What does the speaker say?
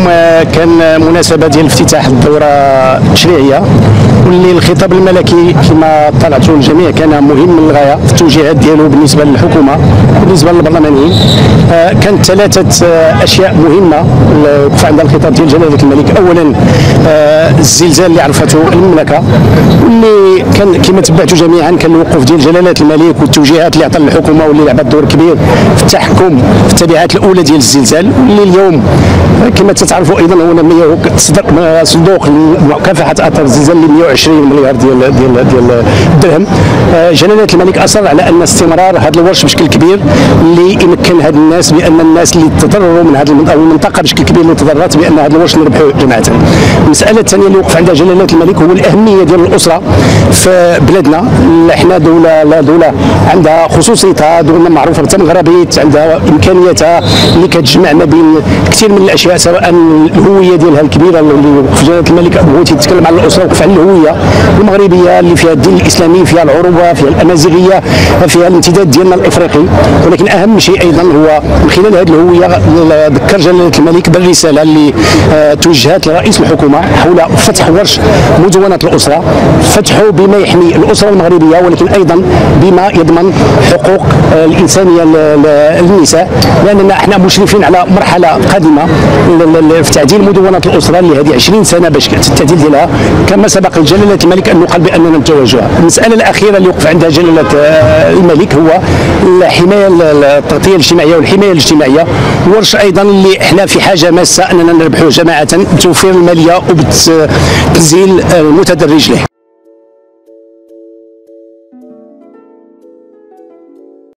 اليوم كان مناسبه ديال افتتاح الدوره التشريعيه، واللي الخطاب الملكي كما طلعتوا الجميع كان مهم للغايه في التوجيهات ديالو بالنسبه للحكومه وبالنسبه للبرلمانيين. كانت ثلاثه اشياء مهمه وقف عندها الخطاب ديال جلاله الملك. اولا الزلزال اللي عرفته المملكه، واللي كان كما تبعتوا جميعا كان الوقوف ديال جلاله الملك والتوجيهات اللي عطى الحكومه واللي لعبت دور كبير في التحكم في التبعات الاولى ديال الزلزال، واللي اليوم كما تتعرفوا ايضا هو تصدق صندوق لمكافحه اثار الزلزال ل 120 مليار ديال الدرهم. جلاله الملك اصر على ان استمرار هذا الورش بشكل كبير اللي يمكن هاد الناس بان الناس اللي تضرروا من هذه المنطقه بشكل كبير اللي تضررت بان هذا الورش نربحوا جماعه. المساله الثانيه اللي وقف عندها جلاله الملك هو الاهميه ديال الاسره في بلادنا. احنا دوله عندها خصوصيتها، دوله معروفه بالمغربيت، عندها امكانياتها اللي كتجمع ما بين كثير من الاشياء، سواء الهويه ديالها الكبيره اللي وقف جلاله الملك بغيتي تتكلم على الاسره وقف على الهويه المغربيه اللي فيها الدين الاسلامي، فيها العروبه، فيها الامازيغيه، فيها الامتداد ديالنا الافريقي. ولكن اهم شيء ايضا هو من خلال هذه الهويه ذكر جلاله الملك بالرساله اللي توجهت لرئيس الحكومه حول فتح ورش مدونه الاسره، فتحه بما يحمي الاسره المغربيه ولكن ايضا بما يضمن حقوق الانسانيه للنساء، لاننا احنا مشرفين على مرحله قادمه في تعديل مدونه الاسره اللي هذه 20 سنه باش التعديل ديالها. كما سبق لجلاله الملك انه قال باننا نتوجه. المساله الاخيره اللي وقف عندها جلاله الملك هو الحمايه التغطيه الاجتماعيه والحمايه الاجتماعيه، ورش ايضا اللي احنا في حاجه ماسه اننا نربحوا جماعه بتوفير الماليه وبتنزيل المتدرج له.